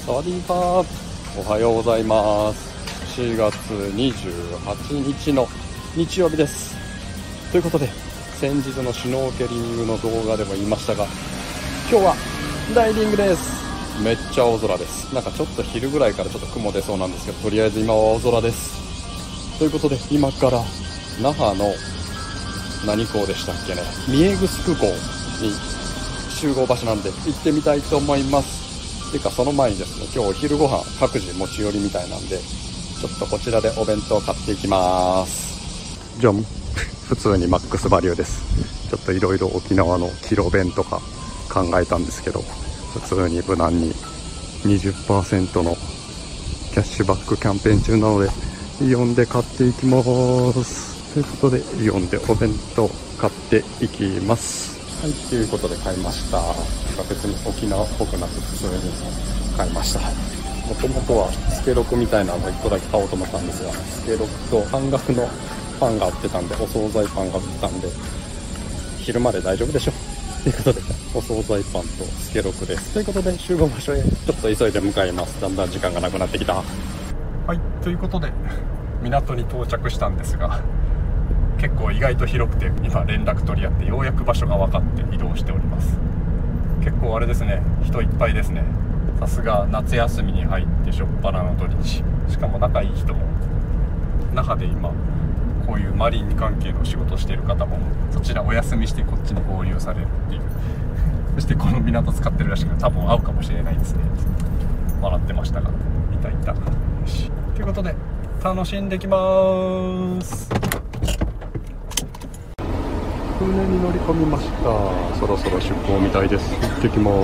サワディーカー、おはようございます。4月28日の日曜日です。ということで、先日のシュノーケリングの動画でも言いましたが、今日はダイビングです。めっちゃ青空です。なんかちょっと昼ぐらいからちょっと雲出そうなんですけど、とりあえず今は青空です。ということで、今から那覇の何港でしたっけね、三重城港に集合場所なんで行ってみたいと思います。てかその前にですね、今日お昼ご飯各自持ち寄りみたいなんで、ちょっとこちらでお弁当買っていきます。じゃあ普通にマックスバリューです。ちょっといろいろ沖縄のキロ弁とか考えたんですけど、普通に無難に 20% のキャッシュバックキャンペーン中なのでイオンで買っていきます。ということでイオンでお弁当買っていきます。はい、ということで買いました。別に沖縄っぽくなく普通に買いました。もともとはスケロクみたいなの1個だけ買おうと思ったんですが、スケロクと半額のパンが売ってたんで、お惣菜パンが売ってたんで昼まで大丈夫でしょということで、お惣菜パンとスケロクです。ということで集合場所へちょっと急いで向かいます。だんだん時間がなくなってきた。はい、ということで港に到着したんですが、結構意外と広くて、今連絡取り合ってようやく場所が分かって移動しております。結構あれですね、人いっぱいですね。さすが夏休みに入って初っ端の土日、しかも仲いい人も、那覇で今こういうマリン関係の仕事している方もそちらお休みしてこっちに合流されるっていうそしてこの港使ってるらしく、多分会うかもしれないですね。笑ってましたが、いたいた。よし、ということで楽しんできます。船に乗り込みました。そろそろ出港みたいです。行ってきます。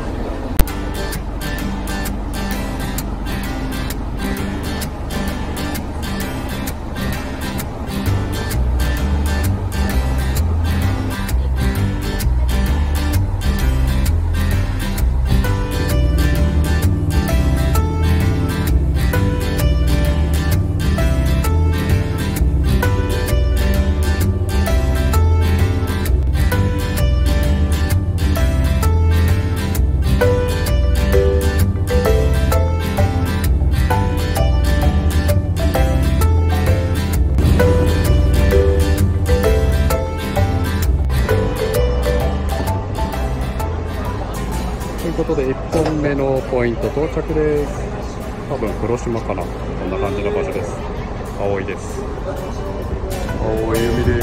ということで1本目のポイント到着です。多分黒島かな、こんな感じの場所です。青いです。青い海です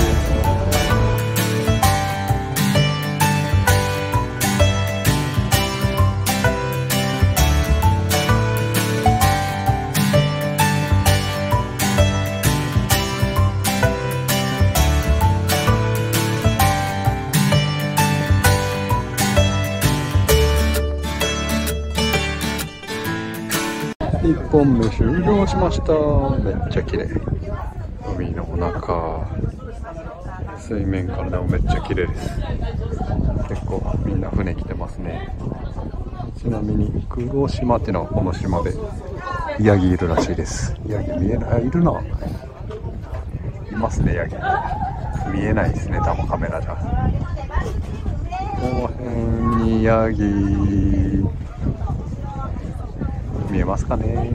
。1本目終了しました。めっちゃ綺麗。海の中、水面からでもめっちゃ綺麗です。結構みんな船来てますね。ちなみに黒島っていうのはこの島でヤギいるらしいです。ヤギ見えない、いるな、いますねヤギ。見えないですね、多分カメラじゃ。この辺にヤギ見えますかね。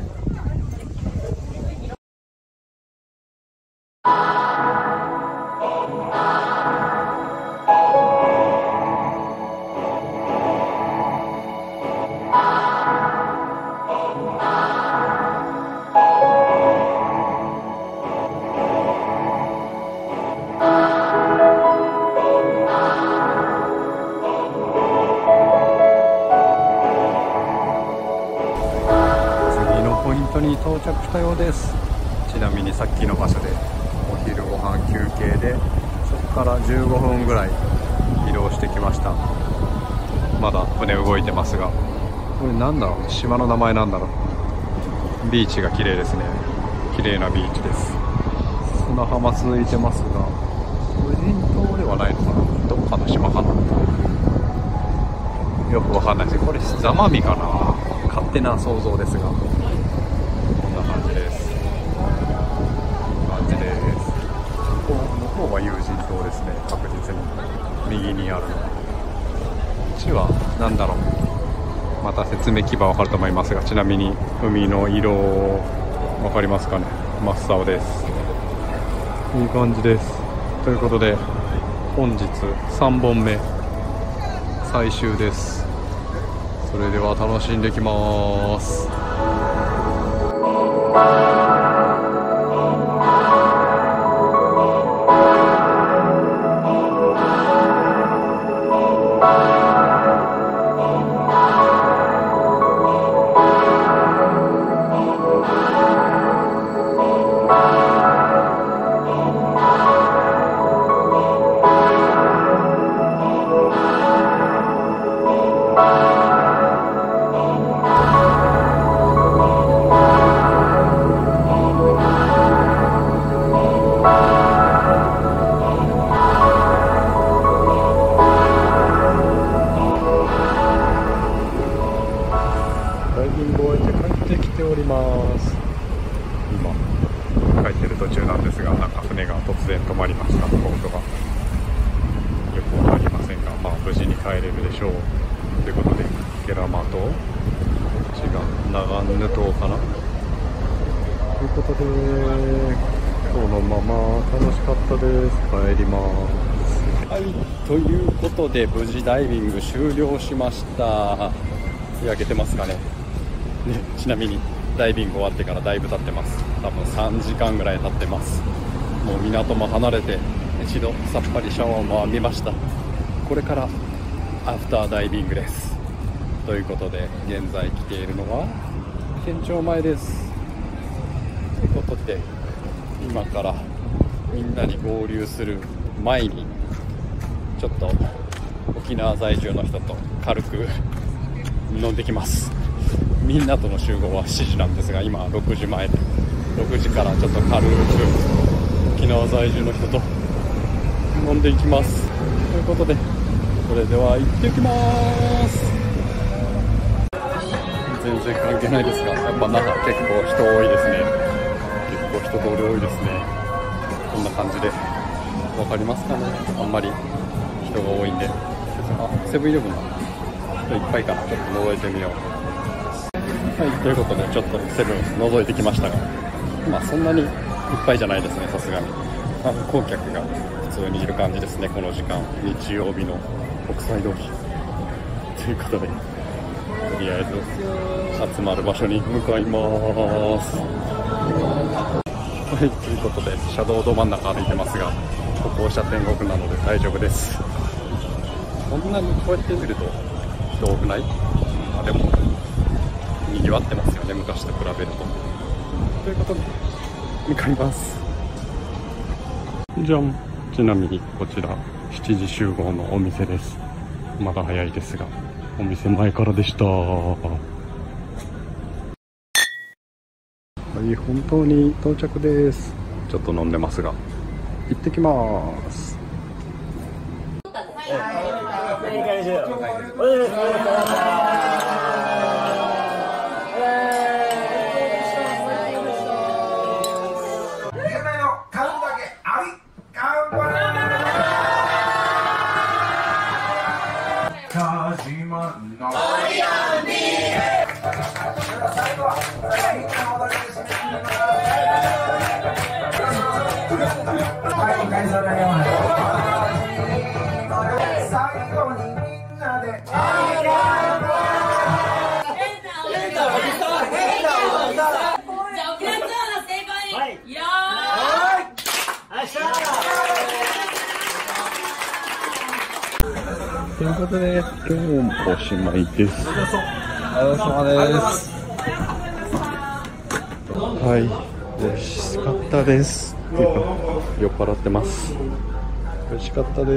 ポイントに到着したようです。ちなみにさっきの場所でお昼ご飯休憩で、そこから15分ぐらい移動してきました。まだ船動いてますが、これなんだろう、島の名前なんだろう。ビーチが綺麗ですね。綺麗なビーチです。砂浜続いてますが、無人島ではないのかな、どっかの島かな、よくわかんないです。これザマミかな、勝手な想像ですが、こんな感じです。向こうは有人島ですね、確実に。右にあるのこっちは何だろう、 また説明基盤わかると思いますが、ちなみに海の色わかりますかね。真っ青です。いい感じです。ということで本日3本目最終です。それでは楽しんできます。ダイビングを終えて帰ってきております。今帰ってる途中なんですが、なんか船が突然止まりました。ボートがよくわかりませんが、無事に帰れるでしょうということで、ゲラマとこっちが長ヌ島かなということで、このまま楽しかったです。帰ります。はい、ということで無事ダイビング終了しました。焼けてますかね。ちなみにダイビング終わってからだいぶ経ってます。多分3時間ぐらい経ってます。もう港も離れて一度さっぱりシャワーも浴びました。これからアフターダイビングです。ということで現在来ているのは県庁前です。ということで今からみんなに合流する前にちょっと沖縄在住の人と軽く飲んできます。みんなとの集合は7時なんですが、今6時前で、6時からちょっと軽く沖縄在住の人と飲んでいきます。ということでそれでは行ってきます。全然関係ないですが、やっぱ那覇結構人多いですね。結構人通り多いですね。こんな感じで分かりますかね。あんまり人が多いんで、セブンイレブンだ、いっぱいからちょっと覗いてみよう。はい、ということでちょっとセブン覗いてきましたが、そんなにいっぱいじゃないですね。さすがに観光客が普通にいる感じですね。この時間、日曜日の国際通りということで、とりあえず集まる場所に向かいます。はい、ということで車道ど真ん中歩いてますが、歩行者天国なので大丈夫です。こんなにこうやって見ると人多くない？でも賑わってますよね、昔と比べると。ということで向かいます。じゃん。ちなみにこちら7時集合のお店です。まだ早いですがお店前からでした。はい、本当に到着です。ちょっと飲んでますが行ってきます。ということで今日もおしまいです。お疲れ様です。はい、美味しかったです。っていうか酔っ払ってます。美味しかったです。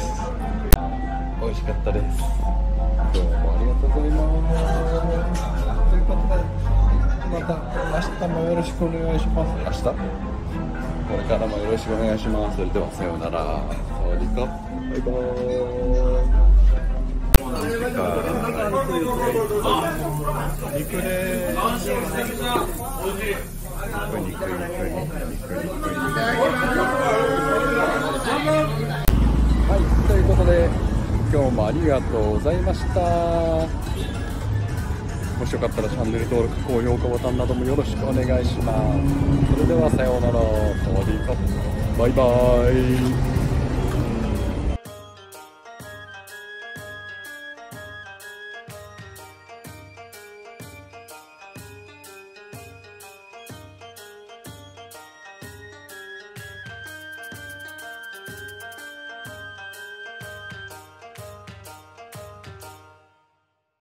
美味しかったです。どうもありがとうございます。ということでまた明日もよろしくお願いします。明日これからもよろしくお願いします。それではさようなら。サワディーカ、バイバーイ。肉でーす。肉。はい、ということで今日もありがとうございました。 しよかったらチャンネル登録、高評価ボタンなどもよろしくお願いします。それではさようなら、サワディーカップ、バイバーイ。